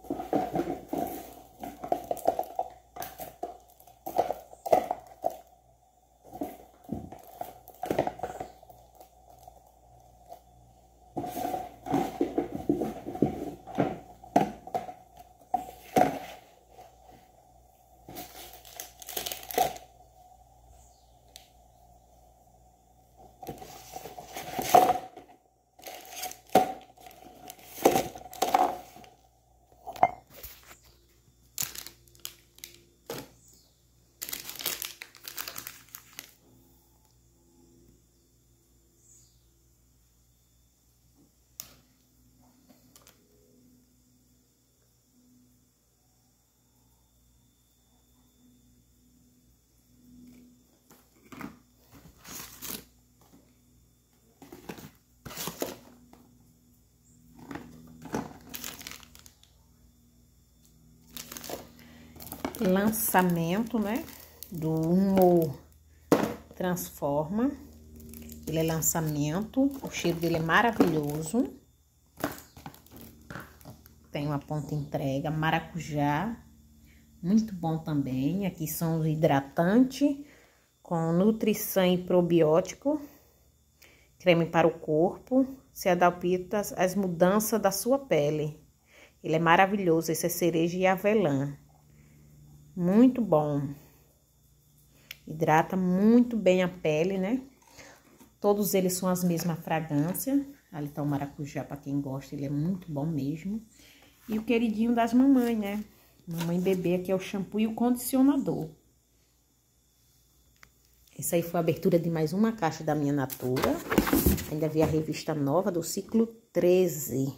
Lançamento, né, do Humor Transforma. Ele é lançamento, o cheiro dele é maravilhoso. Tem uma ponta entrega, maracujá, muito bom também. Aqui são os hidratantes com nutrição e probiótico, creme para o corpo, se adapta às mudanças da sua pele. Ele é maravilhoso, esse é cereja e avelã. Muito bom. Hidrata muito bem a pele, né? Todos eles são as mesmas fragrâncias. Ali tá o maracujá, pra quem gosta, ele é muito bom mesmo. E o queridinho das mamães, né? Mamãe e bebê, aqui é o shampoo e o condicionador. Essa aí foi a abertura de mais uma caixa da minha Natura. Ainda vi a revista nova do ciclo 13.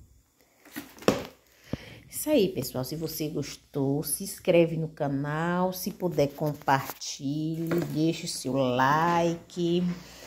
Isso aí, pessoal. Se você gostou, se inscreve no canal. Se puder, compartilhe. Deixe seu like.